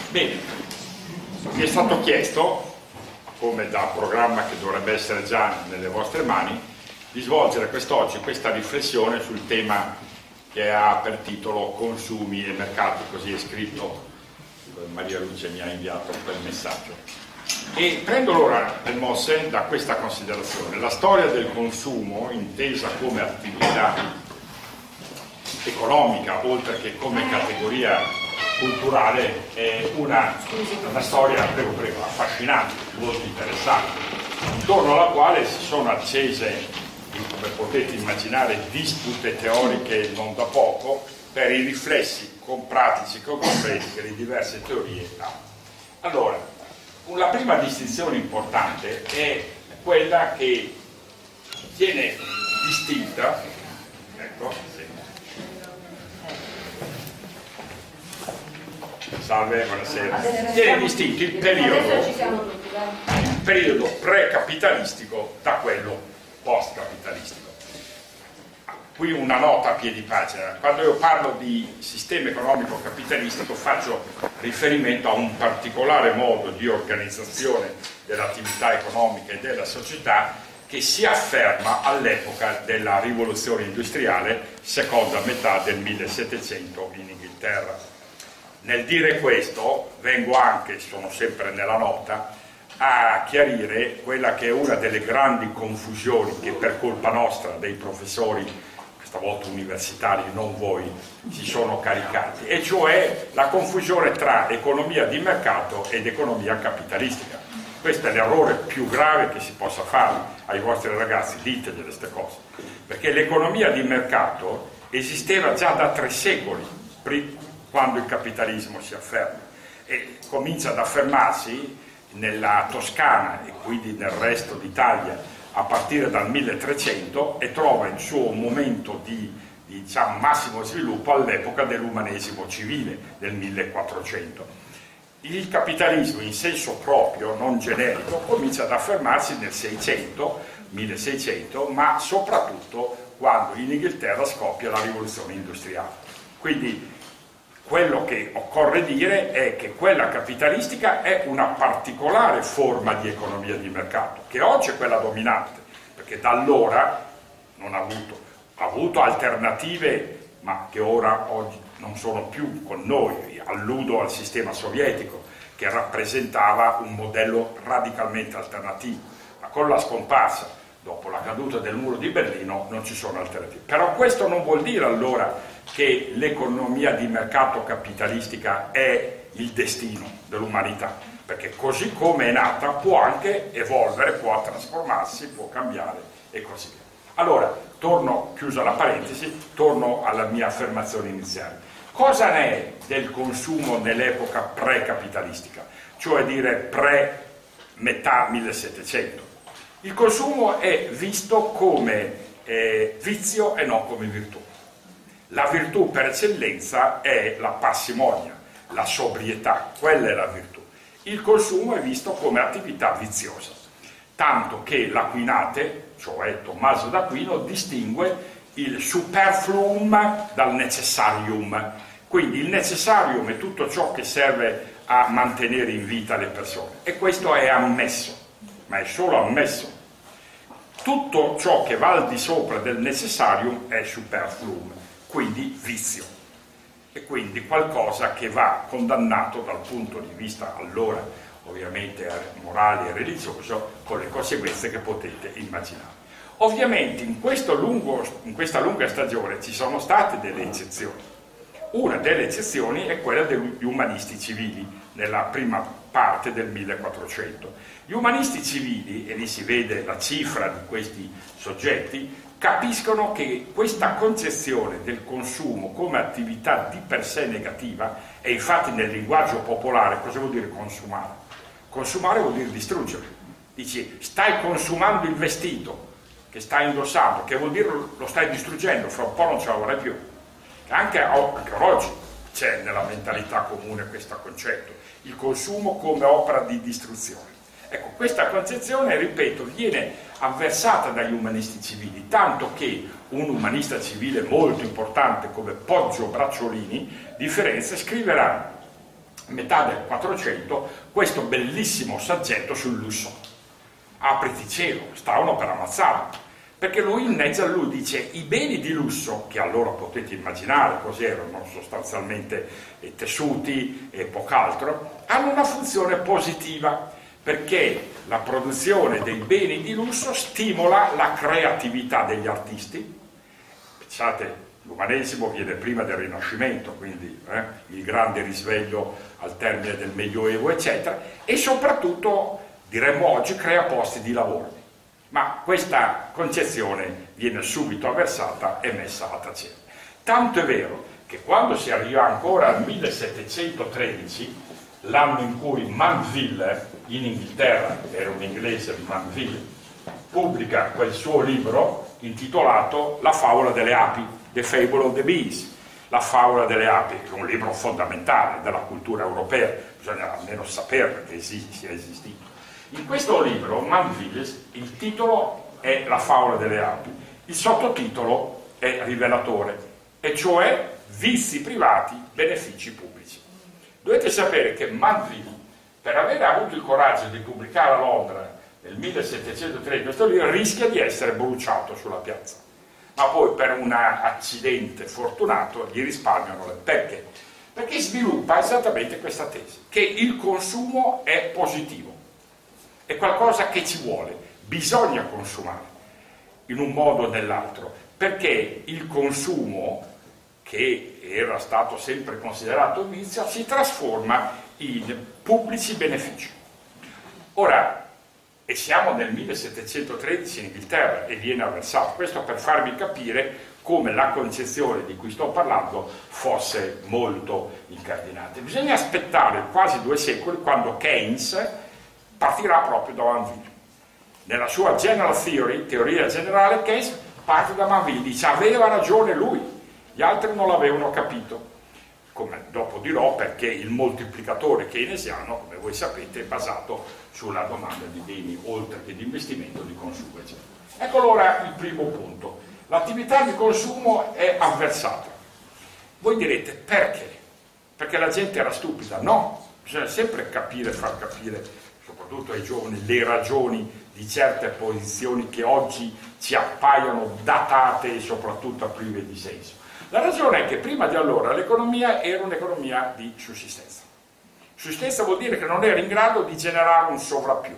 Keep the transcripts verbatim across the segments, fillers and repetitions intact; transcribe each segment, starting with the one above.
Bene, mi è stato chiesto, come da programma che dovrebbe essere già nelle vostre mani, di svolgere quest'oggi questa riflessione sul tema che ha per titolo Consumi e mercati, così è scritto. Maria Luce mi ha inviato quel messaggio. E prendo l'ora le mosse da questa considerazione. La storia del consumo, intesa come attività economica, oltre che come categoria culturale, è una, una storia, prego, prego, affascinante, molto interessante, intorno alla quale si sono accese, come potete immaginare, dispute teoriche non da poco per i riflessi con pratici, con concreti che le diverse teorie hanno. Allora, la prima distinzione importante è quella che viene distinta, ecco, sì. Salve, buonasera. Viene distinto il periodo, il periodo pre-capitalistico da quello post-capitalistico. Qui una nota a piedi pagina. Quando io parlo di sistema economico capitalistico faccio riferimento a un particolare modo di organizzazione dell'attività economica e della società che si afferma all'epoca della rivoluzione industriale, seconda metà del millesettecento in Inghilterra. Nel dire questo vengo anche, sono sempre nella nota, a chiarire quella che è una delle grandi confusioni che per colpa nostra, dei professori, questa volta universitari, non voi, si sono caricati, e cioè la confusione tra economia di mercato ed economia capitalistica. Questo è l'errore più grave che si possa fare ai vostri ragazzi, ditegli queste cose, perché l'economia di mercato esisteva già da tre secoli, quando il capitalismo si afferma, e comincia ad affermarsi nella Toscana e quindi nel resto d'Italia a partire dal milletrecento e trova il suo momento di, di diciamo, massimo sviluppo all'epoca dell'umanesimo civile del millequattrocento. Il capitalismo in senso proprio, non generico, comincia ad affermarsi nel seicento, milleseicento, ma soprattutto quando in Inghilterra scoppia la rivoluzione industriale. Quindi quello che occorre dire è che quella capitalistica è una particolare forma di economia di mercato, che oggi è quella dominante, perché da allora non ha avuto, ha avuto alternative, ma che ora oggi non sono più con noi. Alludo al sistema sovietico, che rappresentava un modello radicalmente alternativo, ma con la scomparsa, dopo la caduta del muro di Berlino, non ci sono alternative. Però questo non vuol dire allora che l'economia di mercato capitalistica è il destino dell'umanità, perché così come è nata può anche evolvere, può trasformarsi, può cambiare e così via. Allora, torno, chiusa la parentesi, torno alla mia affermazione iniziale. Cosa ne è del consumo nell'epoca pre-capitalistica, cioè dire pre-metà millesettecento? Il consumo è visto come eh, vizio e non come virtù. La virtù per eccellenza è la parsimonia, la sobrietà, quella è la virtù. Il consumo è visto come attività viziosa, tanto che l'Aquinate, cioè Tommaso d'Aquino, distingue il superfluum dal necessarium. Quindi il necessarium è tutto ciò che serve a mantenere in vita le persone, e questo è ammesso, ma è solo ammesso. Tutto ciò che va al di sopra del necessarium è superfluum, quindi vizio, e quindi qualcosa che va condannato dal punto di vista allora ovviamente morale e religioso, con le conseguenze che potete immaginare. Ovviamente in, questo lungo, in questa lunga stagione ci sono state delle eccezioni. Una delle eccezioni è quella degli umanisti civili nella prima parte del millequattrocento. Gli umanisti civili, e lì si vede la cifra di questi soggetti, capiscono che questa concezione del consumo come attività di per sé negativa, e infatti nel linguaggio popolare cosa vuol dire consumare? Consumare vuol dire distruggere. Dici, stai consumando il vestito che stai indossando, che vuol dire lo stai distruggendo, fra un po' non ce l'avrai più. Anche, anche oggi c'è nella mentalità comune questo concetto, il consumo come opera di distruzione. Ecco, questa concezione, ripeto, viene avversata dagli umanisti civili, tanto che un umanista civile molto importante come Poggio Bracciolini di Firenze scriverà metà del quattrocento, questo bellissimo saggetto sul lusso. Apriti cielo, stavano per ammazzarlo, perché lui inneggia, lui dice i beni di lusso, che allora potete immaginare cos'erano sostanzialmente eh, tessuti e poco altro, hanno una funzione positiva, perché la produzione dei beni di lusso stimola la creatività degli artisti. Pensate, l'umanesimo viene prima del Rinascimento, quindi eh, il grande risveglio al termine del Medioevo, eccetera, e soprattutto, diremmo oggi, crea posti di lavoro. Ma questa concezione viene subito avversata e messa a tacere. Tanto è vero che quando si arriva ancora al millesettecentotredici, l'anno in cui Mandeville, in Inghilterra, era un inglese Mandeville, pubblica quel suo libro intitolato La favola delle api, The Fable of the Bees, la favola delle api, che è un libro fondamentale della cultura europea, bisogna almeno sapere che esiste, sia esistito. In questo libro, Mandeville, il titolo è La favola delle api, il sottotitolo è rivelatore, e cioè vizi privati, benefici pubblici. Dovete sapere che Mandeville, per avere avuto il coraggio di pubblicare a Londra nel millesettecentotredici questo libro, rischia di essere bruciato sulla piazza, ma poi per un accidente fortunato gli risparmiano le... Perché? Perché sviluppa esattamente questa tesi, che il consumo è positivo, è qualcosa che ci vuole, bisogna consumare in un modo o nell'altro, perché il consumo, che era stato sempre considerato un vizio, si trasforma in pubblici benefici. Ora, e siamo nel millesettecentotredici in Inghilterra e viene avversato, questo per farvi capire come la concezione di cui sto parlando fosse molto incardinata. Bisogna aspettare quasi due secoli quando Keynes partirà proprio da Mandeville. Nella sua General Theory, teoria generale, Keynes parte da Mandeville, dice aveva ragione lui, gli altri non l'avevano capito, come dopo dirò, perché il moltiplicatore keynesiano, come voi sapete, è basato sulla domanda di beni oltre che di investimento, di consumo, eccetera. Ecco allora il primo punto, l'attività di consumo è avversata. Voi direte perché? Perché la gente era stupida? No, bisogna sempre capire, far capire soprattutto ai giovani, le ragioni di certe posizioni che oggi ci appaiono datate e soprattutto prive di senso. La ragione è che prima di allora l'economia era un'economia di sussistenza. Sussistenza vuol dire che non era in grado di generare un sovrappiù,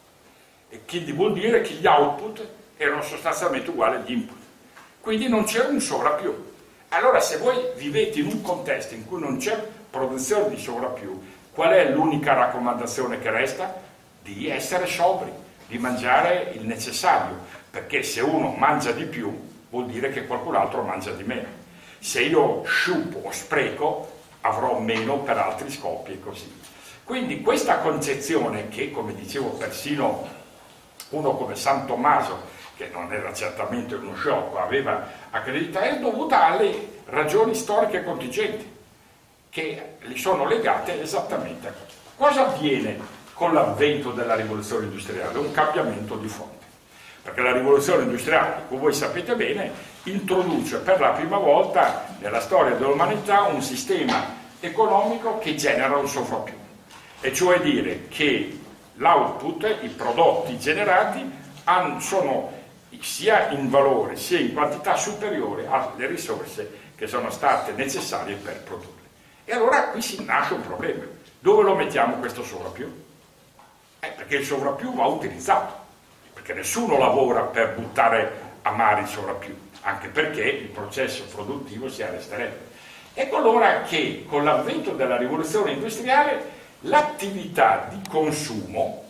e quindi vuol dire che gli output erano sostanzialmente uguali agli input, quindi non c'era un sovrappiù. Allora, se voi vivete in un contesto in cui non c'è produzione di sovrappiù, qual è l'unica raccomandazione che resta? Di essere sobri, di mangiare il necessario, perché se uno mangia di più vuol dire che qualcun altro mangia di meno. Se io sciupo o spreco avrò meno per altri scopi e così. Quindi questa concezione che, come dicevo, persino uno come San Tommaso, che non era certamente uno sciocco, aveva accreditato, è dovuta alle ragioni storiche contingenti, che gli sono legate esattamente a questo. Cosa avviene con l'avvento della rivoluzione industriale? Un cambiamento di fronte. Perché la rivoluzione industriale, come voi sapete bene, introduce per la prima volta nella storia dell'umanità un sistema economico che genera un sovrappiù, e cioè dire che l'output, i prodotti generati, sono sia in valore sia in quantità superiore alle risorse che sono state necessarie per produrle. E allora qui si nasce un problema. Dove lo mettiamo questo sovrappiù? Eh, perché il sovrappiù va utilizzato, perché nessuno lavora per buttare a mare il sovrappiù, anche perché il processo produttivo si arresterebbe. Ecco allora che con l'avvento della rivoluzione industriale l'attività di consumo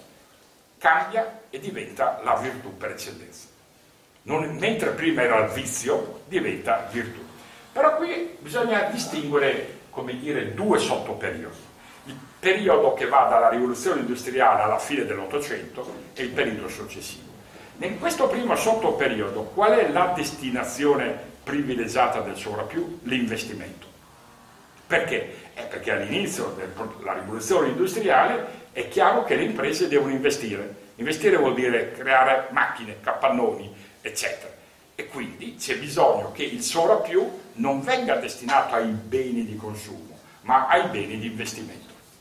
cambia e diventa la virtù per eccellenza. Non, mentre prima era il vizio, diventa virtù. Però qui bisogna distinguere, come dire, due sottoperiodi. Il periodo che va dalla rivoluzione industriale alla fine dell'Ottocento e il periodo successivo. In questo primo sottoperiodo, qual è la destinazione privilegiata del sovrappiù? L'investimento. Perché? Eh, perché all'inizio della rivoluzione industriale è chiaro che le imprese devono investire. Investire vuol dire creare macchine, capannoni, eccetera. E quindi c'è bisogno che il sovrappiù non venga destinato ai beni di consumo, ma ai beni di investimento.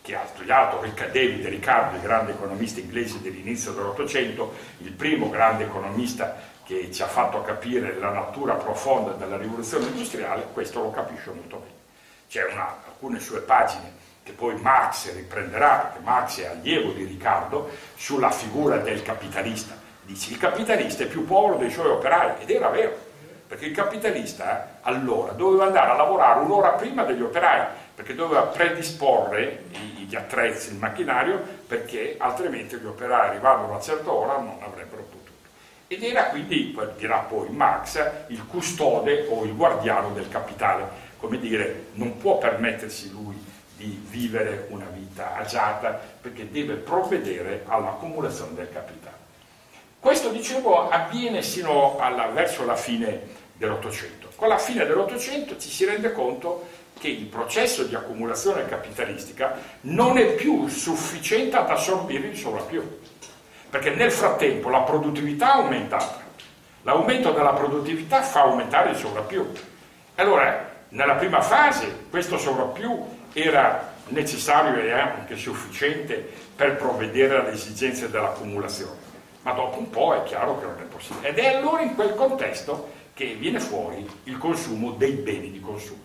che ha studiato David Ricardo, il grande economista inglese dell'inizio dell'Ottocento, il primo grande economista che ci ha fatto capire la natura profonda della rivoluzione industriale, questo lo capisce molto bene. C'è alcune sue pagine che poi Marx riprenderà, perché Marx è allievo di Ricardo, sulla figura del capitalista. Dice: il capitalista è più povero dei suoi operai, ed era vero, perché il capitalista allora doveva andare a lavorare un'ora prima degli operai, perché doveva predisporre gli attrezzi, il macchinario, perché altrimenti gli operai, arrivando a una certa ora, non avrebbero potuto. Ed era quindi, dirà poi Marx, il custode o il guardiano del capitale, come dire, non può permettersi lui di vivere una vita agiata, perché deve provvedere all'accumulazione del capitale. Questo, dicevo, avviene sino alla, verso la fine dell'Ottocento. Con la fine dell'Ottocento ci si rende conto che il processo di accumulazione capitalistica non è più sufficiente ad assorbire il sovrappiù, perché nel frattempo la produttività è aumentata, l'aumento della produttività fa aumentare il sovrappiù. Allora, nella prima fase questo sovrappiù era necessario e anche sufficiente per provvedere alle esigenze dell'accumulazione, ma dopo un po' è chiaro che non è possibile. Ed è allora in quel contesto che viene fuori il consumo dei beni di consumo.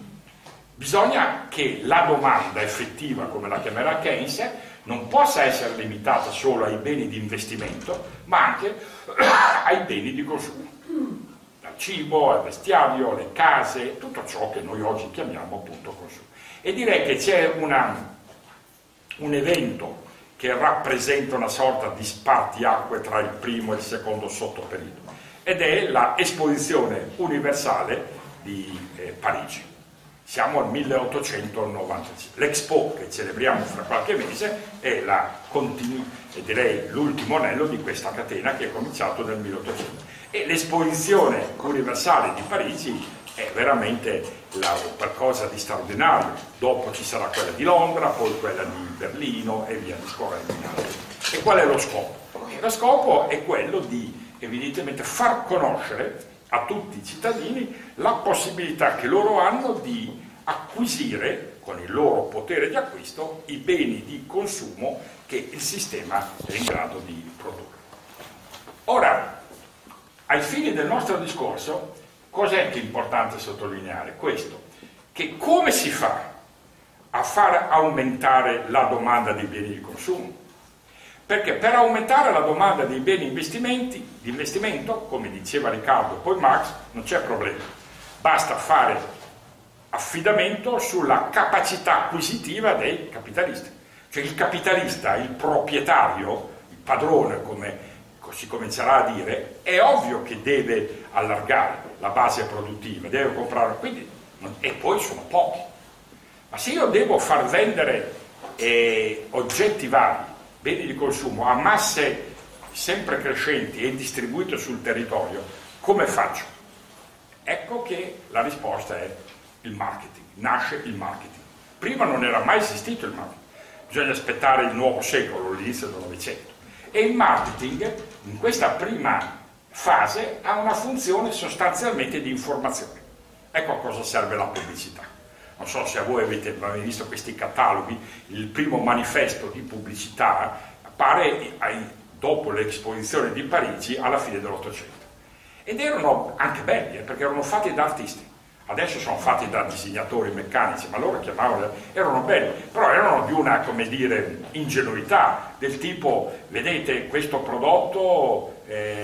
Bisogna che la domanda effettiva, come la chiamerà Keynes, non possa essere limitata solo ai beni di investimento, ma anche ai beni di consumo. Dal cibo, al vestiario, alle case, tutto ciò che noi oggi chiamiamo appunto consumo. E direi che c'è una, un evento che rappresenta una sorta di spartiacque tra il primo e il secondo sottoperiodo, ed è la Esposizione Universale di eh, Parigi. Siamo al milleottocentonovantacinque. L'Expo, che celebriamo fra qualche mese, è la continu- e direi l'ultimo anello di questa catena che è cominciato nel milleottocento. E l'Esposizione Universale di Parigi è veramente la, qualcosa di straordinario. Dopo ci sarà quella di Londra, poi quella di Berlino e via discorrendo. E qual è lo scopo? E lo scopo è quello di, evidentemente, far conoscere a tutti i cittadini la possibilità che loro hanno di acquisire, con il loro potere di acquisto, i beni di consumo che il sistema è in grado di produrre. Ora, ai fini del nostro discorso, cos'è che è importante sottolineare? Questo, che come si fa a far aumentare la domanda di beni di consumo? Perché per aumentare la domanda dei beni investimenti, di investimento, come diceva Riccardo e poi Marx, non c'è problema. Basta fare affidamento sulla capacità acquisitiva dei capitalisti. Cioè il capitalista, il proprietario, il padrone, come si comincerà a dire, è ovvio che deve allargare la base produttiva, deve comprare, quindi, e poi sono pochi. Ma se io devo far vendere eh, oggetti vari, beni di consumo, a masse sempre crescenti e distribuite sul territorio, come faccio? Ecco che la risposta è il marketing, nasce il marketing. Prima non era mai esistito il marketing, bisogna aspettare il nuovo secolo, l'inizio del Novecento. E il marketing, in questa prima fase, ha una funzione sostanzialmente di informazione. Ecco a cosa serve la pubblicità. Non so se a voi avete mai visto questi cataloghi, il primo manifesto di pubblicità appare dopo l'esposizione di Parigi alla fine dell'Ottocento. Ed erano anche belli, eh, perché erano fatti da artisti. Adesso sono fatti da disegnatori meccanici, ma loro chiamavano, erano belli, però erano di una, come dire, ingenuità, del tipo, vedete, questo prodotto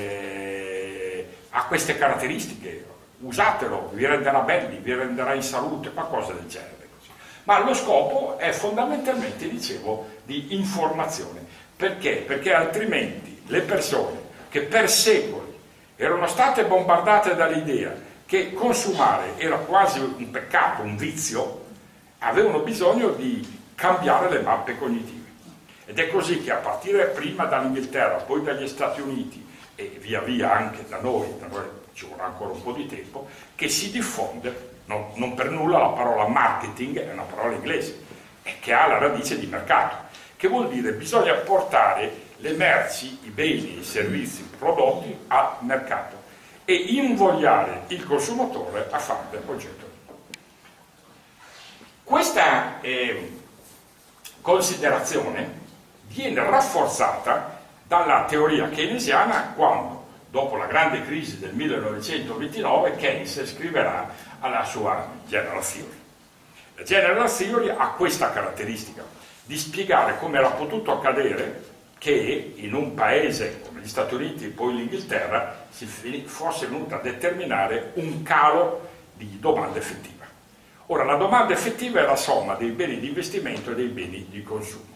eh, ha queste caratteristiche, usatelo, vi renderà belli, vi renderà in salute, qualcosa del genere. Ma lo scopo è fondamentalmente, dicevo, di informazione. Perché? Perché altrimenti le persone che per secoli erano state bombardate dall'idea che consumare era quasi un peccato, un vizio, avevano bisogno di cambiare le mappe cognitive. Ed è così che a partire prima dall'Inghilterra, poi dagli Stati Uniti e via via anche da noi, da noi ci vorrà ancora un po' di tempo, che si diffonde, non, non per nulla la parola marketing è una parola inglese, e che ha la radice di mercato, che vuol dire bisogna portare le merci, i beni, i servizi, i prodotti al mercato e invogliare il consumatore a farne oggetto. Questa, eh, considerazione viene rafforzata dalla teoria keynesiana quando, dopo la grande crisi del millenovecentoventinove, Keynes scriverà alla sua General Theory. La General Theory ha questa caratteristica di spiegare come era potuto accadere che in un paese come gli Stati Uniti e poi l'Inghilterra si fosse venuto a determinare un calo di domanda effettiva. Ora, la domanda effettiva è la somma dei beni di investimento e dei beni di consumo.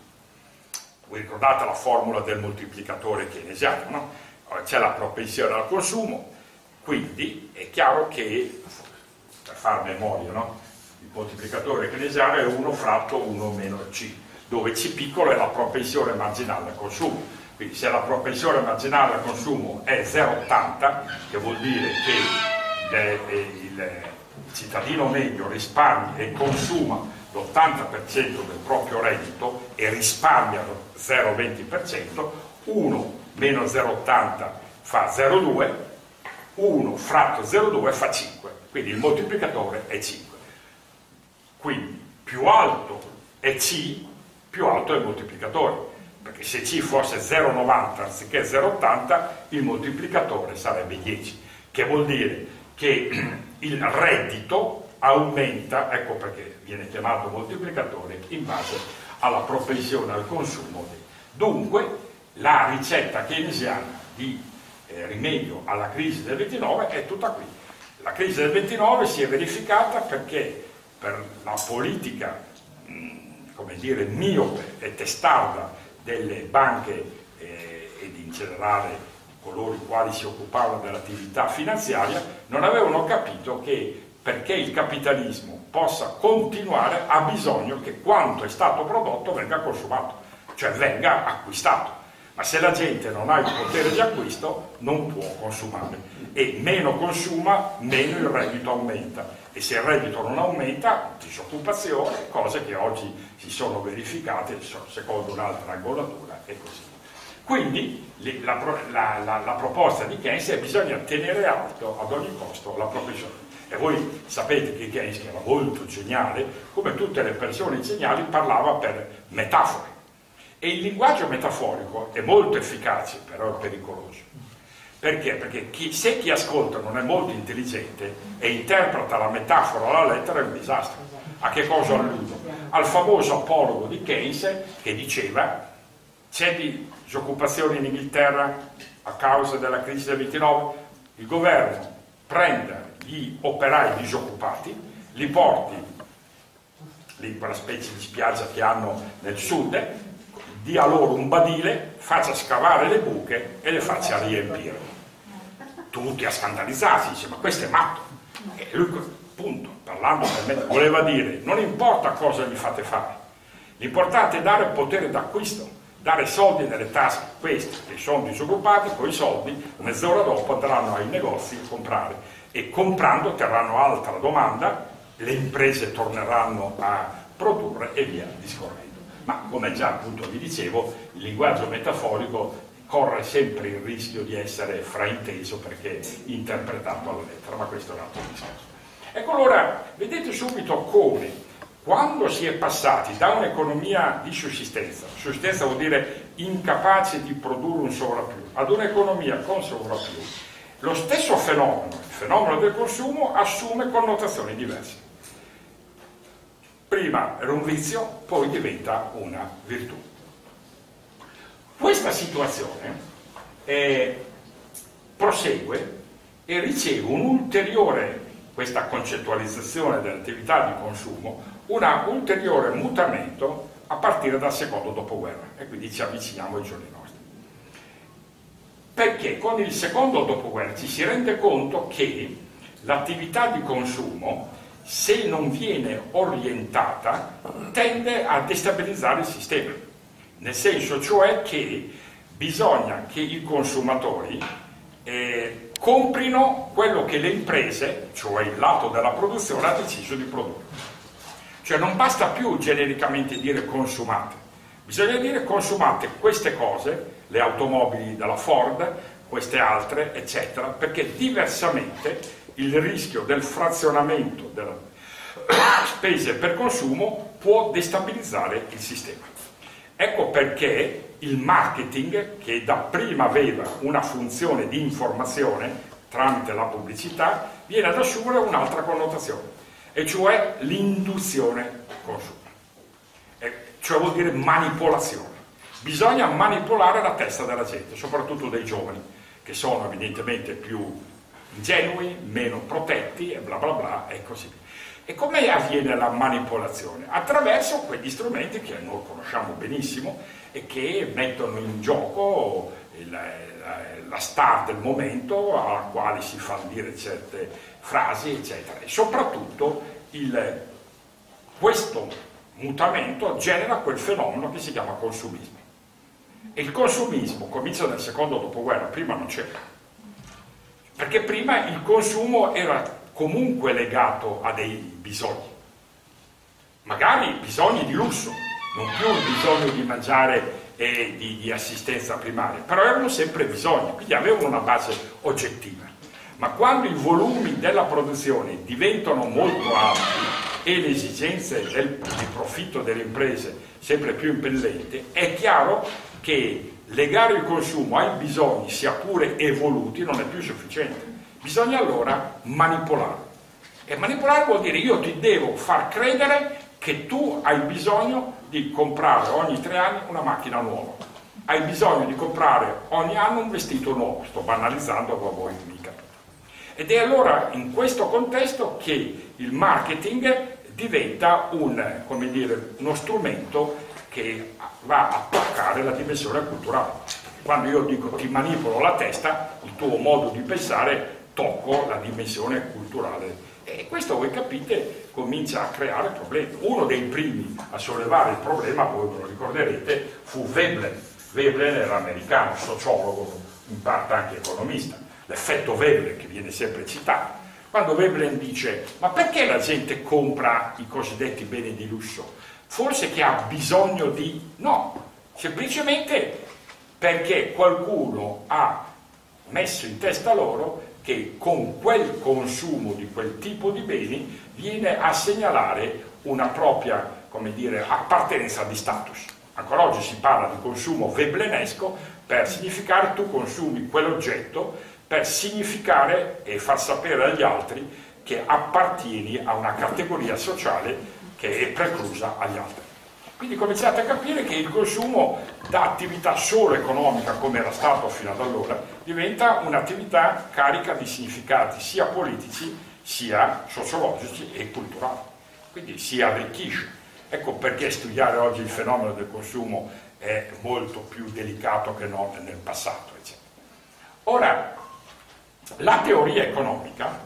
Voi ricordate la formula del moltiplicatore keynesiano, no? C'è la propensione al consumo, quindi è chiaro che, per far memoria, no? Il moltiplicatore keynesiano è uno fratto uno meno C, dove C piccolo è la propensione marginale al consumo. Quindi se la propensione marginale al consumo è zero virgola ottanta, che vuol dire che il, il cittadino medio risparmia e consuma l'ottanta per cento del proprio reddito e risparmia zero virgola venti per cento, uno meno zero virgola ottanta fa zero virgola due, uno fratto zero virgola due fa cinque, quindi il moltiplicatore è cinque. Quindi più alto è C, più alto è il moltiplicatore, perché se C fosse zero virgola novanta anziché zero virgola ottanta, il moltiplicatore sarebbe dieci, che vuol dire che il reddito aumenta, ecco perché viene chiamato moltiplicatore, in base alla propensione al consumo. Dunque la ricetta keynesiana di eh, rimedio alla crisi del ventinove è tutta qui. La crisi del ventinove si è verificata perché per la politica mh, come dire miope e testarda delle banche eh, ed in generale coloro i quali si occupavano dell'attività finanziaria non avevano capito che perché il capitalismo possa continuare ha bisogno che quanto è stato prodotto venga consumato, cioè venga acquistato. Ma se la gente non ha il potere di acquisto non può consumare e meno consuma, meno il reddito aumenta e se il reddito non aumenta, disoccupazione, cose che oggi si sono verificate secondo un'altra angolatura e così. Quindi la, la, la, la proposta di Keynes è che bisogna tenere alto ad ogni costo la propensione. E voi sapete che Keynes, che era molto geniale, come tutte le persone geniali, parlava per metafore. E il linguaggio metaforico è molto efficace, però è pericoloso. Perché? Perché chi, se chi ascolta non è molto intelligente e interpreta la metafora alla lettera è un disastro. A che cosa alludo? Al famoso apologo di Keynes che diceva c'è disoccupazione in Inghilterra a causa della crisi del ventinove, il governo prenda gli operai disoccupati, li porti lì in quella specie di spiaggia che hanno nel sud, dia loro un badile, faccia scavare le buche e le faccia riempire. Tutti a scandalizzarsi, dice ma questo è matto. E lui, appunto, parlando per me, voleva dire non importa cosa gli fate fare, l'importante è dare potere d'acquisto, dare soldi nelle tasche, questi che sono disoccupati, con i soldi mezz'ora dopo andranno ai negozi a comprare e comprando terranno alta la domanda, le imprese torneranno a produrre e via discorrendo. Ma come già appunto vi dicevo, il linguaggio metaforico corre sempre il rischio di essere frainteso perché interpretato alla lettera, ma questo è un altro discorso. Ecco allora, vedete subito come quando si è passati da un'economia di sussistenza, sussistenza vuol dire incapace di produrre un sovrappiù, ad un'economia con sovrappiù, lo stesso fenomeno, il fenomeno del consumo, assume connotazioni diverse. Prima era un vizio, poi diventa una virtù. Questa situazione eh, prosegue e riceve un ulteriore, questa concettualizzazione dell'attività di consumo, un ulteriore mutamento a partire dal secondo dopoguerra e quindi ci avviciniamo ai giorni nostri. Perché con il secondo dopoguerra ci si rende conto che l'attività di consumo, se non viene orientata, tende a destabilizzare il sistema, nel senso cioè che bisogna che i consumatori eh, comprino quello che le imprese, cioè il lato della produzione, ha deciso di produrre. Cioè non basta più genericamente dire consumate, bisogna dire consumate queste cose, le automobili della Ford, queste altre, eccetera, perché diversamente il rischio del frazionamento delle spese per consumo può destabilizzare il sistema. Ecco perché il marketing, che dapprima aveva una funzione di informazione tramite la pubblicità, viene ad assumere un'altra connotazione, e cioè l'induzione consumo, e cioè vuol dire manipolazione. Bisogna manipolare la testa della gente, soprattutto dei giovani, che sono evidentemente più ingenui, meno protetti e bla bla bla e così via. E come avviene la manipolazione? Attraverso quegli strumenti che noi conosciamo benissimo e che mettono in gioco il, la, la star del momento, alla quale si fanno dire certe frasi, eccetera. E soprattutto il, questo mutamento genera quel fenomeno che si chiama consumismo. E il consumismo comincia nel secondo dopoguerra, prima non c'era. Perché prima il consumo era comunque legato a dei bisogni, magari bisogni di lusso, non più il bisogno di mangiare e di, di assistenza primaria, però erano sempre bisogni, quindi avevano una base oggettiva. Ma quando i volumi della produzione diventano molto alti e le esigenze del, di profitto delle imprese sempre più impellenti, è chiaro che legare il consumo ai bisogni, sia pure evoluti, non è più sufficiente. Bisogna allora manipolare. E manipolare vuol dire io ti devo far credere che tu hai bisogno di comprare ogni tre anni una macchina nuova, hai bisogno di comprare ogni anno un vestito nuovo, sto banalizzando, ma voi mi capite. Ed è allora in questo contesto che il marketing diventa un, come dire, uno strumento che va a toccare la dimensione culturale. Quando io dico ti manipolo la testa, il tuo modo di pensare, tocco la dimensione culturale. E questo, voi capite, comincia a creare problemi. Uno dei primi a sollevare il problema, voi ve lo ricorderete, fu Veblen. Veblen era americano, sociologo, in parte anche economista. L'effetto Veblen, che viene sempre citato. Quando Veblen dice, ma perché la gente compra i cosiddetti beni di lusso? Forse che ha bisogno di... No, semplicemente perché qualcuno ha messo in testa loro che con quel consumo di quel tipo di beni viene a segnalare una propria, come dire, appartenenza di status. Ancora oggi si parla di consumo veblenesco per significare tu consumi quell'oggetto per significare e far sapere agli altri che appartieni a una categoria sociale che è preclusa agli altri. Quindi cominciate a capire che il consumo da attività solo economica, come era stato fino ad allora, diventa un'attività carica di significati sia politici, sia sociologici e culturali. Quindi si arricchisce. Ecco perché studiare oggi il fenomeno del consumo è molto più delicato che non nel passato, eccetera. Ora, la teoria economica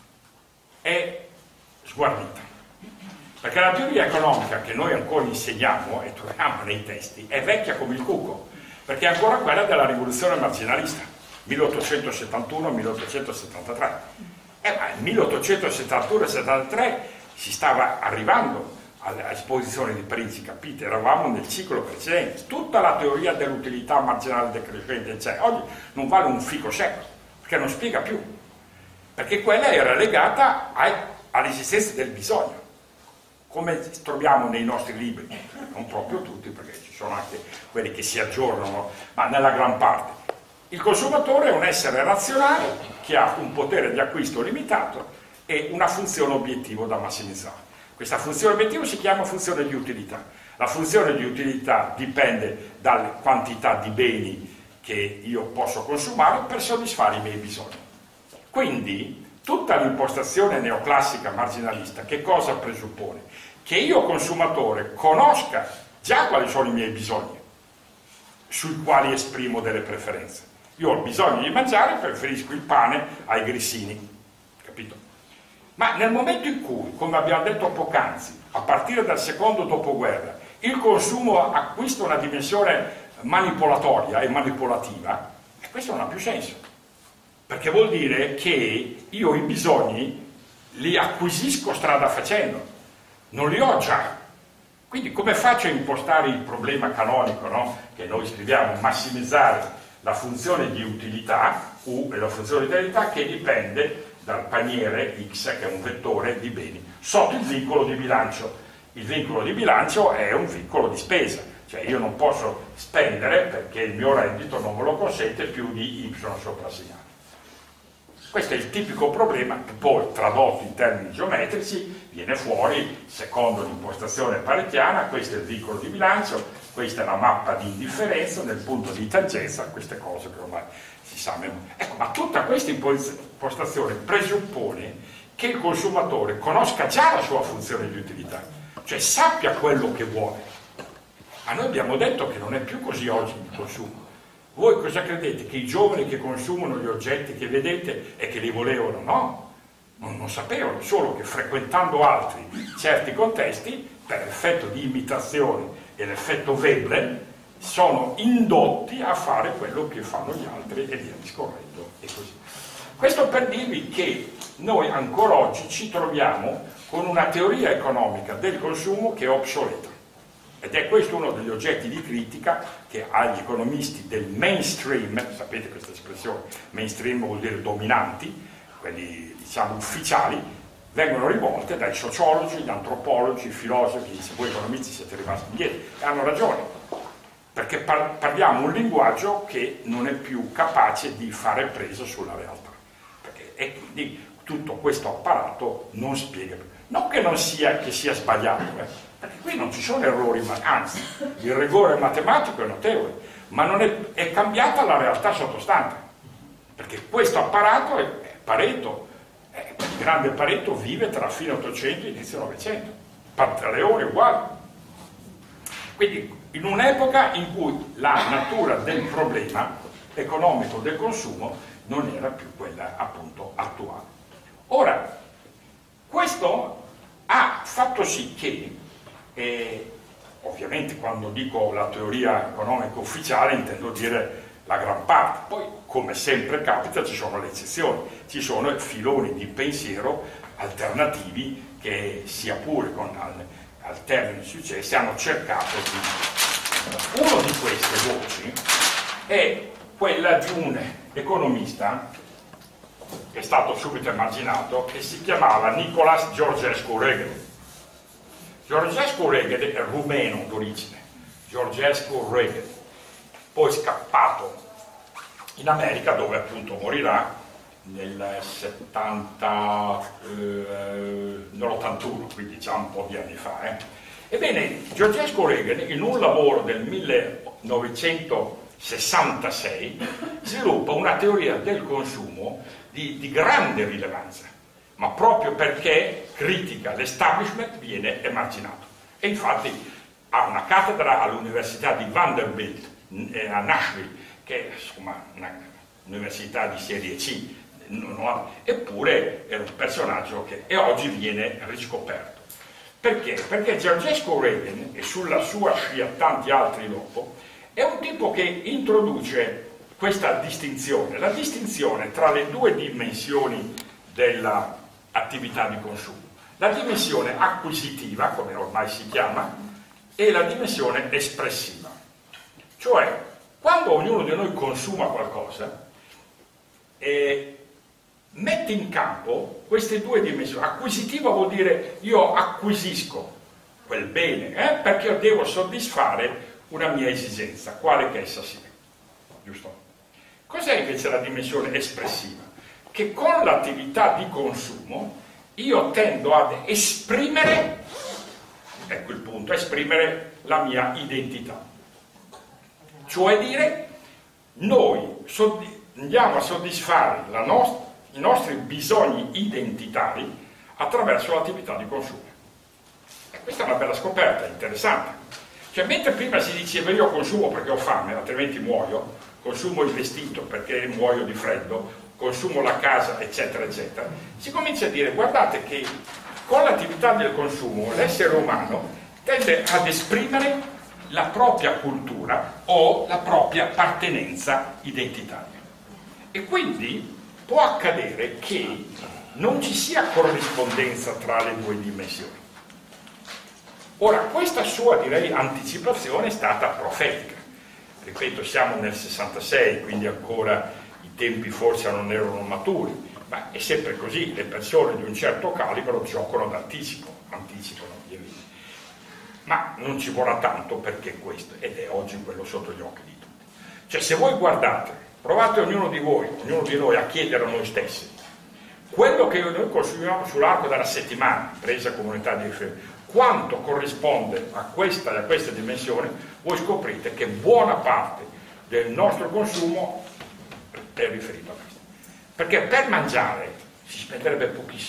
è sguarnita. Perché la teoria economica che noi ancora insegniamo e troviamo nei testi è vecchia come il cuco, perché è ancora quella della rivoluzione marginalista, milleottocentosettantuno milleottocentosettantatré. E ma nel milleottocentosettantuno settantatré si stava arrivando all'esposizione di Parigi, capite? Eravamo nel ciclo precedente, tutta la teoria dell'utilità marginale decrescente, eccetera. Oggi non vale un fico secco, perché non spiega più, perché quella era legata all'esistenza del bisogno. Come troviamo nei nostri libri, non proprio tutti perché ci sono anche quelli che si aggiornano, ma nella gran parte. Il consumatore è un essere razionale che ha un potere di acquisto limitato e una funzione obiettivo da massimizzare. Questa funzione obiettivo si chiama funzione di utilità. La funzione di utilità dipende dalla quantità di beni che io posso consumare per soddisfare i miei bisogni. Quindi tutta l'impostazione neoclassica marginalista che cosa presuppone? Che io consumatore conosca già quali sono i miei bisogni, sui quali esprimo delle preferenze. Io ho bisogno di mangiare, preferisco il pane ai grissini, capito? Ma nel momento in cui, come abbiamo detto poc'anzi, a partire dal secondo dopoguerra, il consumo acquista una dimensione manipolatoria e manipolativa, e questo non ha più senso. Perché vuol dire che io i bisogni li acquisisco strada facendo, non li ho già. Quindi come faccio a impostare il problema canonico, no? Che noi scriviamo, massimizzare la funzione di utilità, U e la funzione di utilità che dipende dal paniere X, che è un vettore di beni, sotto il vincolo di bilancio. Il vincolo di bilancio è un vincolo di spesa, Cioè io non posso spendere perché il mio reddito non me lo consente più di Y soprassegnato. Questo è il tipico problema che poi, tradotto in termini geometrici, viene fuori secondo l'impostazione parettiana. Questo è il vincolo di bilancio, questa è la mappa di indifferenza nel punto di tangenza, queste cose che ormai si sa. Ecco, ma tutta questa impostazione presuppone che il consumatore conosca già la sua funzione di utilità, cioè sappia quello che vuole. Ma noi abbiamo detto che non è più così oggi il consumo. Voi cosa credete? Che i giovani che consumano gli oggetti che vedete e che li volevano? No, non, non sapevano, solo che frequentando altri certi contesti, per effetto di imitazione e l'effetto Veblen, sono indotti a fare quello che fanno gli altri e via discorrendo e così. Questo per dirvi che noi ancora oggi ci troviamo con una teoria economica del consumo che è obsoleta. Ed è questo uno degli oggetti di critica che agli economisti del mainstream, sapete questa espressione, mainstream vuol dire dominanti, quelli diciamo ufficiali, vengono rivolte dai sociologi, gli antropologi, i filosofi, se voi economisti siete rimasti indietro, e hanno ragione, perché par parliamo un linguaggio che non è più capace di fare presa sulla realtà, perché, e quindi tutto questo apparato non spiega più. Non che non sia, che sia sbagliato, eh. Perché qui non ci sono errori, ma anzi, il rigore matematico è notevole, ma non è, è cambiata la realtà sottostante, perché questo apparato è, è Pareto, è, il grande Pareto vive tra fine Ottocento e inizio Novecento, Pantaleone uguale. Quindi in un'epoca in cui la natura del problema economico del consumo non era più quella appunto attuale. Ora, questo ha fatto sì che E ovviamente quando dico la teoria economica ufficiale intendo dire la gran parte, poi come sempre capita ci sono le eccezioni, ci sono filoni di pensiero alternativi che sia pure con al, al termine successi hanno cercato di... Uno di queste voci è quella di un economista che è stato subito emarginato, che si chiamava Nicolas Georgescu Regel. Georgescu Regel è rumeno d'origine, Georgescu Regel, poi scappato in America dove appunto morirà nel settanta, eh, nell'ottantuno, quindi già un po' di anni fa. Eh. Ebbene, Georgescu Regel in un lavoro del millenovecentosessantasei sviluppa una teoria del consumo di, di grande rilevanza, ma proprio perché critica l'establishment viene emarginato. E infatti ha una cattedra all'Università di Vanderbilt eh, a Nashville, che è insomma un'università di serie C, non ha, eppure è un personaggio che e oggi viene riscoperto. Perché? Perché Georgescu Regel, e sulla sua scia tanti altri dopo, è un tipo che introduce questa distinzione, la distinzione tra le due dimensioni della attività di consumo, la dimensione acquisitiva, come ormai si chiama, e la dimensione espressiva. Cioè, quando ognuno di noi consuma qualcosa, eh, mette in campo queste due dimensioni. Acquisitiva vuol dire io acquisisco quel bene, eh, perché io devo soddisfare una mia esigenza, quale che essa sia. Giusto? Cos'è invece la dimensione espressiva? Che con l'attività di consumo io tendo ad esprimere, ecco il punto, esprimere la mia identità. Cioè dire, noi andiamo a soddisfare la nostra, i nostri bisogni identitari attraverso l'attività di consumo. E questa è una bella scoperta, interessante. Cioè, mentre prima si diceva io consumo perché ho fame, altrimenti muoio, consumo il vestito perché muoio di freddo, consumo la casa, eccetera, eccetera, si comincia a dire, guardate che con l'attività del consumo l'essere umano tende ad esprimere la propria cultura o la propria appartenenza identitaria. E quindi può accadere che non ci sia corrispondenza tra le due dimensioni. Ora, questa sua, direi, anticipazione è stata profetica. Ripeto, siamo nel sessantasei, quindi ancora i tempi forse non erano maturi, ma è sempre così, le persone di un certo calibro giocano d'anticipo, anticipano via via. ma non ci vorrà tanto perché questo, ed è oggi quello sotto gli occhi di tutti. Cioè, se voi guardate, provate ognuno di voi, ognuno di noi a chiedere a noi stessi, quello che noi consumiamo sull'arco della settimana, presa comunità di riferimento, quanto corrisponde a questa e a questa dimensione, voi scoprite che buona parte del nostro consumo è riferito a questo. Perché per mangiare si spenderebbe pochissimo.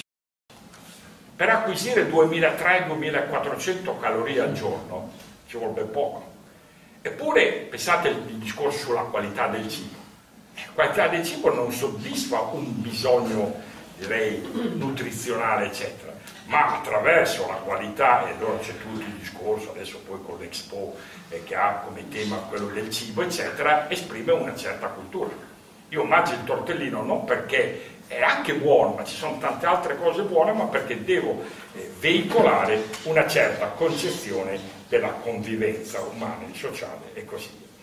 Per acquisire duemilatrecento duemilaquattrocento calorie al giorno ci vuole poco. Eppure pensate al discorso sulla qualità del cibo. La qualità del cibo non soddisfa un bisogno, direi, nutrizionale, eccetera, ma attraverso la qualità, e allora c'è tutto il discorso, adesso poi con l'Expo eh, che ha come tema quello del cibo, eccetera, esprime una certa cultura. Io mangio il tortellino non perché è anche buono, ma ci sono tante altre cose buone, ma perché devo eh, veicolare una certa concezione della convivenza umana e sociale e così via.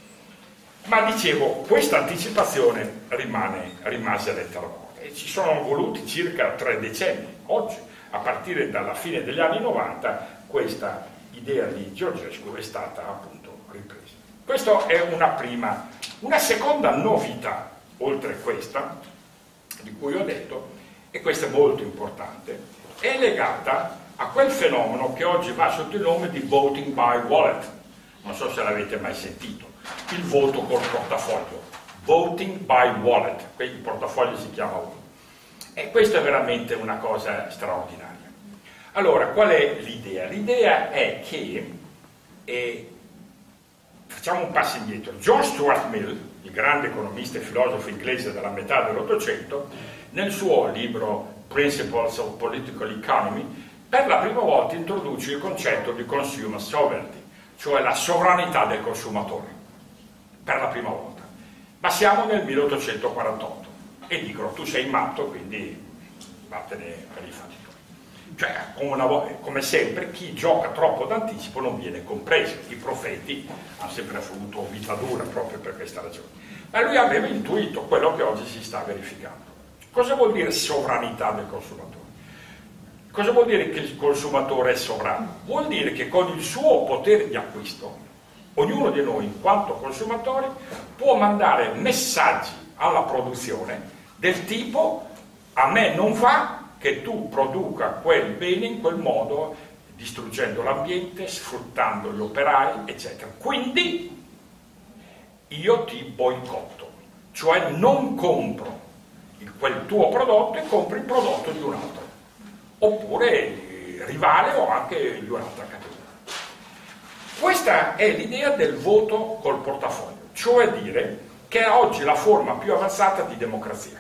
Ma dicevo, questa anticipazione rimane, rimase lettera morta e ci sono voluti circa tre decenni. Oggi, a partire dalla fine degli anni novanta, questa idea di Georgescu è stata appunto ripresa. Questa è una prima. Una seconda novità, oltre a questa, di cui ho detto, e questa è molto importante, è legata a quel fenomeno che oggi va sotto il nome di voting by wallet. Non so se l'avete mai sentito, il voto col portafoglio, voting by wallet, il portafoglio si chiama uno. E questa è veramente una cosa straordinaria. Allora, qual è l'idea? L'idea è che, eh, facciamo un passo indietro, John Stuart Mill, il grande economista e filosofo inglese della metà dell'Ottocento, nel suo libro Principles of Political Economy, per la prima volta introduce il concetto di consumer sovereignty, cioè la sovranità del consumatore, per la prima volta. Ma siamo nel milleottocentoquarantotto e dicono tu sei matto, quindi vattene per i fatti tuoi. Cioè, come, una, come sempre, chi gioca troppo d'anticipo non viene compreso. I profeti hanno sempre avuto vita dura proprio per questa ragione. Ma lui aveva intuito quello che oggi si sta verificando. Cosa vuol dire sovranità del consumatore? Cosa vuol dire che il consumatore è sovrano? Vuol dire che con il suo potere di acquisto, ognuno di noi, in quanto consumatori, può mandare messaggi alla produzione del tipo: a me non va che tu produca quel bene in quel modo, distruggendo l'ambiente, sfruttando gli operai, eccetera. Quindi io ti boicotto, cioè non compro il, quel tuo prodotto e compri il prodotto di un altro, oppure rivale o anche di un'altra categoria. Questa è l'idea del voto col portafoglio, cioè dire che è oggi la forma più avanzata di democrazia.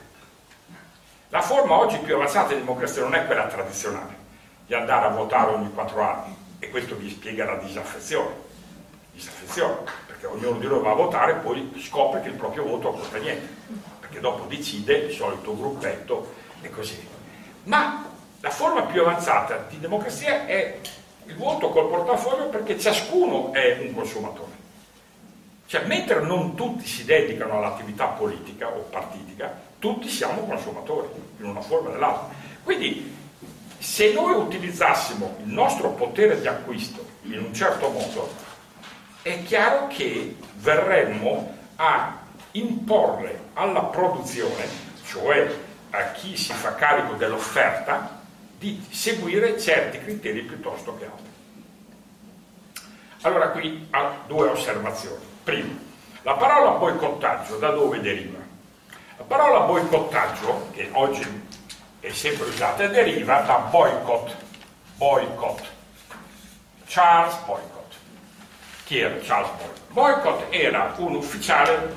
La forma oggi più avanzata di democrazia non è quella tradizionale, di andare a votare ogni quattro anni, e questo vi spiega la disaffezione. Disaffezione, perché ognuno di noi va a votare e poi scopre che il proprio voto non conta niente, perché dopo decide il solito gruppetto e così via. Ma la forma più avanzata di democrazia è il voto col portafoglio, perché ciascuno è un consumatore. Cioè, mentre non tutti si dedicano all'attività politica o partitica, tutti siamo consumatori, in una forma o nell'altra. Quindi, se noi utilizzassimo il nostro potere di acquisto in un certo modo, è chiaro che verremmo a imporre alla produzione, cioè a chi si fa carico dell'offerta, di seguire certi criteri piuttosto che altri. Allora qui ha due osservazioni. Primo, la parola boicottaggio da dove deriva? La parola boicottaggio, che oggi è sempre usata, deriva da boycott, boycott, Charles Boycott. Chi era Charles Boycott? Boycott era un ufficiale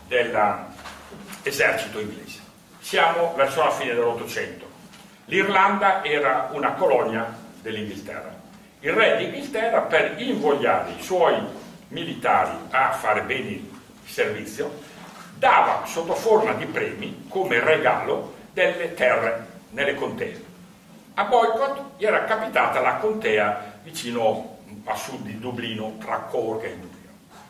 dell'esercito inglese. Siamo verso la fine dell'Ottocento. L'Irlanda era una colonia dell'Inghilterra. Il re d'Inghilterra, per invogliare i suoi militari a fare bene il servizio, dava sotto forma di premi come regalo delle terre nelle contee. A Boycott gli era capitata la contea vicino a sud di Dublino, tra Cork e Dublino.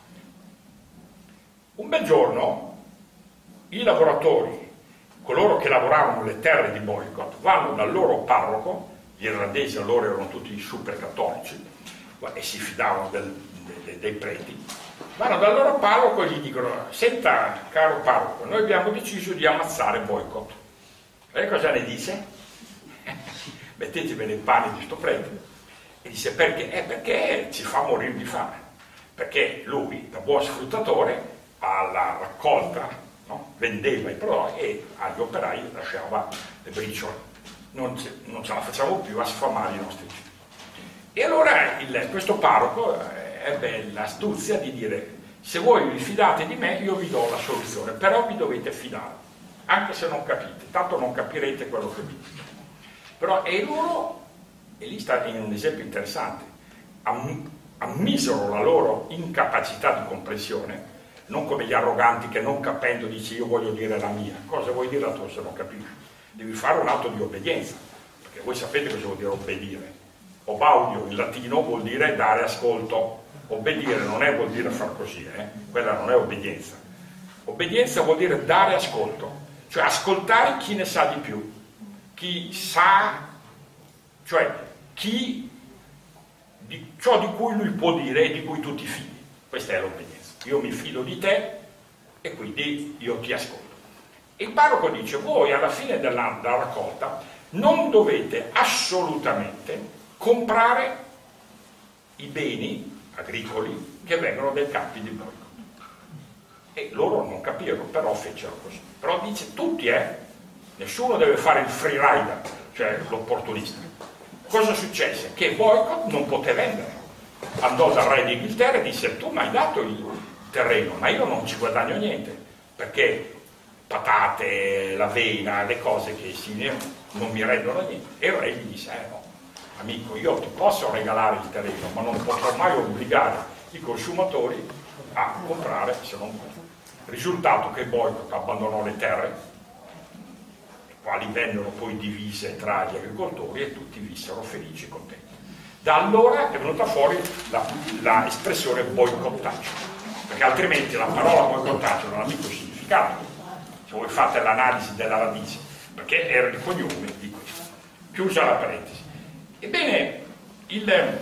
Un bel giorno i lavoratori, coloro che lavoravano le terre di Boycott, vanno dal loro parroco, gli irlandesi allora erano tutti super cattolici, e si fidavano del, de, dei preti, vanno dal loro parroco e gli dicono: senta caro parroco, noi abbiamo deciso di ammazzare Boycott. Lei cosa ne dice? Mettetevi nei panni di sto prete. E dice: perché? Eh, perché ci fa morire di fame, perché lui da buon sfruttatore alla raccolta, no? Vendeva i prodotti e agli operai lasciava le briciole. Non ce, non ce la facciamo più a sfamare i nostri figli. E allora il, questo parroco ebbe l'astuzia di dire: se voi vi fidate di me io vi do la soluzione, però vi dovete fidare, anche se non capite, tanto non capirete quello che vi dico. Però e loro, e lì sta in un esempio interessante, am, ammisero la loro incapacità di comprensione, non come gli arroganti che non capendo dice io voglio dire la mia. Cosa vuoi dire la tua se non capisci? Devi fare un atto di obbedienza, perché voi sapete cosa vuol dire obbedire. Obaudio in latino vuol dire dare ascolto. Obbedire non è vuol dire far così, eh? Quella non è obbedienza. Obbedienza vuol dire dare ascolto, cioè ascoltare chi ne sa di più, chi sa, cioè chi di ciò di cui lui può dire e di cui tu ti fidi. Questa è l'obbedienza. Io mi fido di te e quindi io ti ascolto. Il parroco dice: voi alla fine della, della raccolta non dovete assolutamente comprare i beni agricoli che vengono dai campi di Boycott. E loro non capirono, però fecero così. Però dice tutti, eh? Nessuno deve fare il free rider, cioè l'opportunista. Cosa successe? Che Boycott non poté vendere. Andò dal re d'Inghilterra e disse: tu mi hai dato il terreno, ma io non ci guadagno niente, perché patate, l'avena, le cose che si non mi rendono niente. E il re gli disse: eh no, amico, io ti posso regalare il terreno, ma non potrò mai obbligare i consumatori a comprare se non vuoi. Risultato che Boycott abbandonò le terre, le quali vennero poi divise tra gli agricoltori e tutti vissero felici e contenti. Da allora è venuta fuori l'espressione boicottaggio, perché altrimenti la parola boicottaggio non ha mica significato, se voi fate l'analisi della radice, perché era il cognome di questo. Chiusa la parentesi. Ebbene, il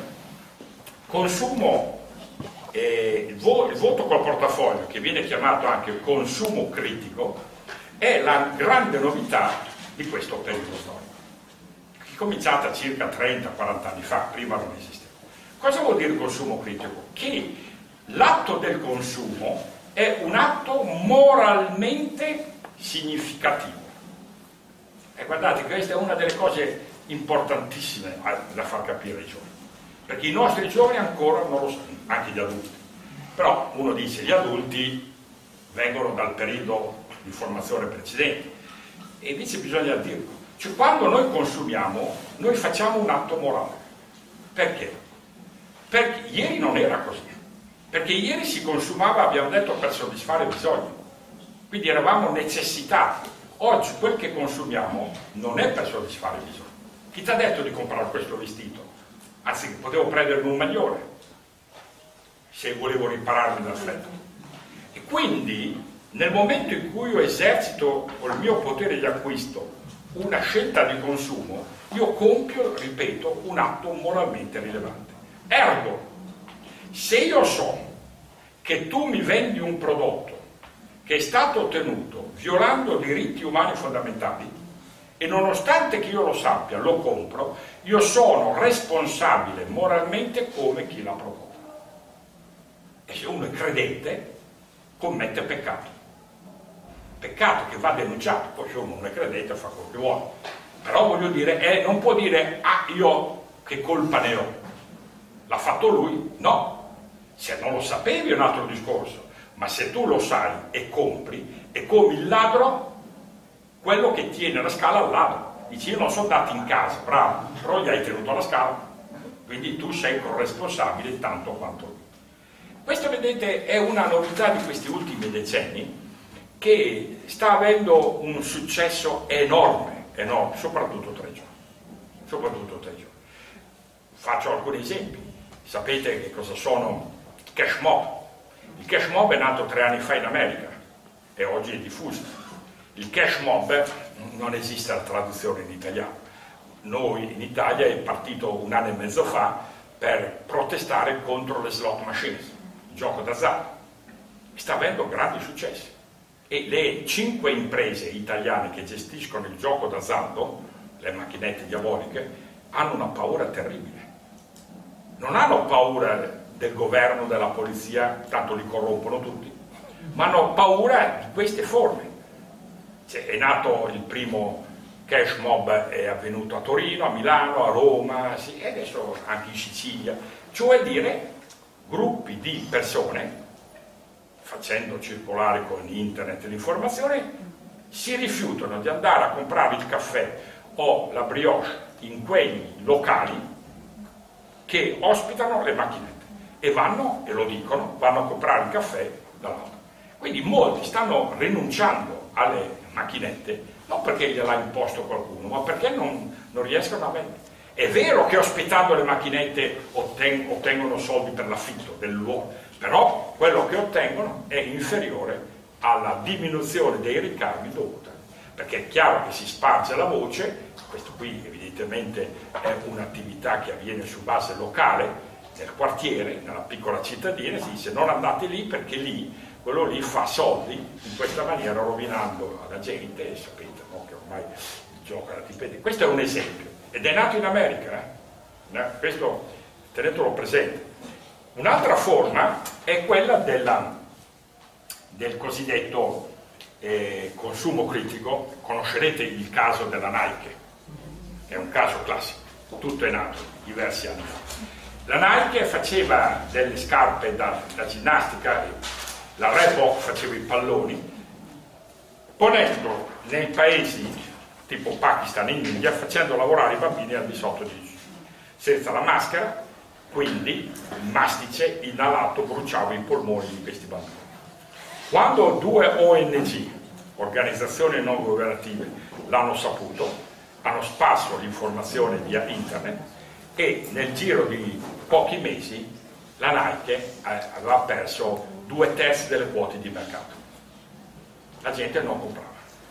consumo, eh, il, vo il voto col portafoglio, che viene chiamato anche consumo critico, è la grande novità di questo periodo storico, che è cominciata circa trenta quaranta anni fa, prima non esisteva. Cosa vuol dire consumo critico? Che l'atto del consumo è un atto moralmente significativo. E guardate, questa è una delle cose importantissime da far capire ai giovani, perché i nostri giovani ancora non lo sanno, anche gli adulti. Però uno dice: gli adulti vengono dal periodo di formazione precedente, e invece bisogna dirlo, cioè quando noi consumiamo noi facciamo un atto morale. Perché? Perché ieri non era così, perché ieri si consumava, abbiamo detto, per soddisfare bisogni, quindi eravamo necessitati. Oggi quel che consumiamo non è per soddisfare bisogni. Chi ti ha detto di comprare questo vestito? Anzi, potevo prenderne un migliore se volevo ripararmi dal freddo. E quindi nel momento in cui io esercito col mio potere di acquisto una scelta di consumo, io compio, ripeto, un atto moralmente rilevante. Ergo, se io so che tu mi vendi un prodotto che è stato ottenuto violando diritti umani fondamentali, e nonostante che io lo sappia, lo compro, io sono responsabile moralmente come chi l'ha prodotto. E se uno è credente, commette peccato. Peccato che va denunciato, poi se uno non è credente fa quello che vuole. Però voglio dire, eh, non può dire: ah, io che colpa ne ho? L'ha fatto lui? No. Se non lo sapevi è un altro discorso, ma se tu lo sai e compri, è come il ladro, quello che tiene la scala al ladro. Dici: io non sono andato in casa, bravo, però gli hai tenuto la scala, quindi tu sei corresponsabile tanto quanto lui. Questo, vedete, è una novità di questi ultimi decenni, che sta avendo un successo enorme, enorme, soprattutto tra i giovani. Soprattutto tra i giovani. Faccio alcuni esempi. Sapete che cosa sono i cash mob? Il cash mob è nato tre anni fa in America e oggi è diffuso. Il cash mob non esiste la traduzione in italiano. Noi in Italia è partito un anno e mezzo fa per protestare contro le slot machines, il gioco d'azzardo. Sta avendo grandi successi. E le cinque imprese italiane che gestiscono il gioco d'azzardo, le macchinette diaboliche, hanno una paura terribile. Non hanno paura del governo, della polizia, tanto li corrompono tutti, ma hanno paura di queste forme. Cioè, è nato il primo cash mob, è avvenuto a Torino, a Milano, a Roma, sì, e adesso anche in Sicilia, cioè dire gruppi di persone, facendo circolare con internet l'informazione, si rifiutano di andare a comprare il caffè o la brioche in quei locali che ospitano le macchinette e vanno, e lo dicono, vanno a comprare il caffè dall'altro. Quindi molti stanno rinunciando alle macchinette, non perché gliel'ha imposto qualcuno, ma perché non, non riescono a vendere. È vero che ospitando le macchinette otten- ottengono soldi per l'affitto del luogo, però quello che ottengono è inferiore alla diminuzione dei ricavi dovuta, perché è chiaro che si sparge la voce. Questo qui evidentemente è un'attività che avviene su base locale, nel quartiere, nella piccola cittadina, si dice non andate lì perché lì, quello lì fa soldi in questa maniera, rovinando la gente, e sapete, no, che ormai il gioco è la dipendente. Questo è un esempio, ed è nato in America, eh? Questo tenetelo presente. Un'altra forma è quella della, del cosiddetto eh, consumo critico. Conoscerete il caso della Nike, è un caso classico, tutto è nato diversi anni fa. La Nike faceva delle scarpe da, da ginnastica, la Reebok faceva i palloni, ponendo nei paesi tipo Pakistan e India, facendo lavorare i bambini al di sotto di senza la maschera, quindi il mastice inalato bruciava i polmoni di questi bambini. Quando due O N G, organizzazioni non governative, l'hanno saputo, hanno sparso l'informazione via internet, e nel giro di pochi mesi la Nike aveva perso due terzi delle quote di mercato. La gente non comprava.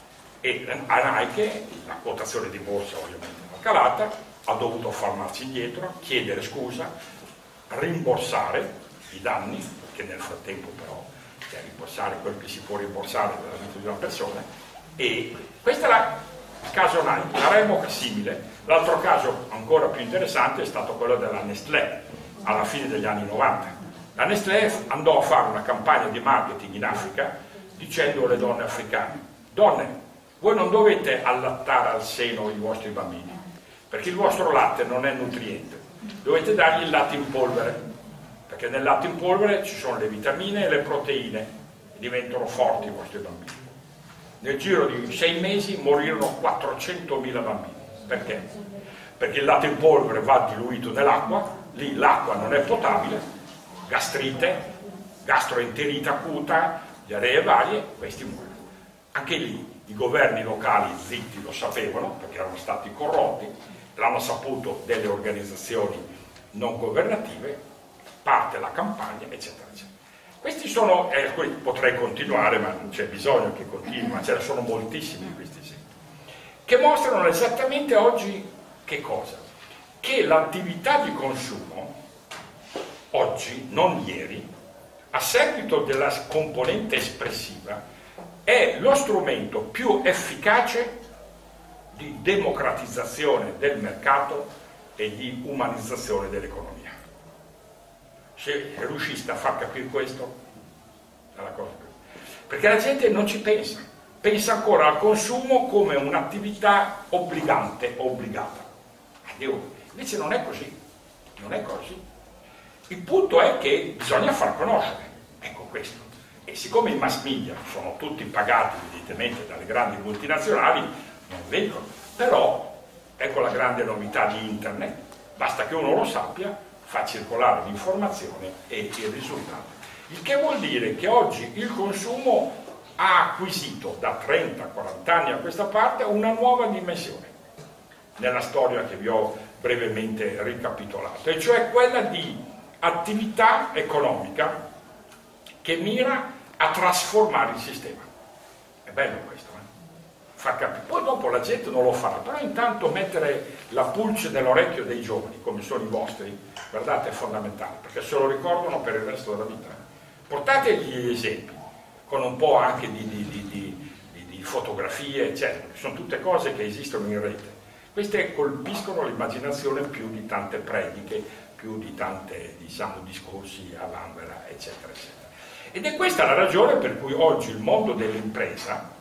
E a Nike la quotazione di borsa ovviamente era calata, ha dovuto far marcia indietro, chiedere scusa, rimborsare i danni, che nel frattempo però cioè, rimborsare quel che si può rimborsare dalla vita di una persona. E questo era il caso Nike. La Reebok è simile. L'altro caso ancora più interessante è stato quello della Nestlé alla fine degli anni novanta. La Nestlé andò a fare una campagna di marketing in Africa dicendo alle donne africane: donne, voi non dovete allattare al seno i vostri bambini perché il vostro latte non è nutriente, dovete dargli il latte in polvere, perché nel latte in polvere ci sono le vitamine e le proteine e diventano forti i vostri bambini. Nel giro di sei mesi morirono quattrocentomila bambini. Perché? Perché il latte in polvere va diluito nell'acqua, lì l'acqua non è potabile, gastrite, gastroenterite acuta, diaree varie, questi muoiono. Anche lì i governi locali zitti lo sapevano, perché erano stati corrotti, l'hanno saputo delle organizzazioni non governative, parte la campagna, eccetera, eccetera. Questi sono, eh, potrei continuare, ma non c'è bisogno che continui, ma ce ne sono moltissimi questi esempi, che mostrano esattamente oggi che cosa? Che l'attività di consumo, oggi, non ieri, a seguito della componente espressiva, è lo strumento più efficace di democratizzazione del mercato e di umanizzazione dell'economia. Se riusciste a far capire questo, è la cosa. Perché la gente non ci pensa, pensa ancora al consumo come un'attività obbligante, obbligata. Invece non è così, non è così. Il punto è che bisogna far conoscere, ecco questo. E siccome i mass media sono tutti pagati evidentemente dalle grandi multinazionali, non vengono. Però, ecco la grande novità di internet, basta che uno lo sappia, fa circolare l'informazione e il risultato. Il che vuol dire che oggi il consumo ha acquisito da trenta quaranta anni a questa parte una nuova dimensione nella storia che vi ho brevemente ricapitolato, e cioè quella di attività economica che mira a trasformare il sistema. È bello questo, eh? far capire. Poi dopo la gente non lo farà, però intanto mettere la pulce nell'orecchio dei giovani, come sono i vostri, guardate, è fondamentale, perché se lo ricordano per il resto della vita. Portategli esempi, con un po' anche di, di, di, di, di, di fotografie, eccetera, sono tutte cose che esistono in rete. Queste colpiscono l'immaginazione più di tante prediche, più di tante, diciamo, discorsi a vanvera, eccetera, eccetera. Ed è questa la ragione per cui oggi il mondo dell'impresa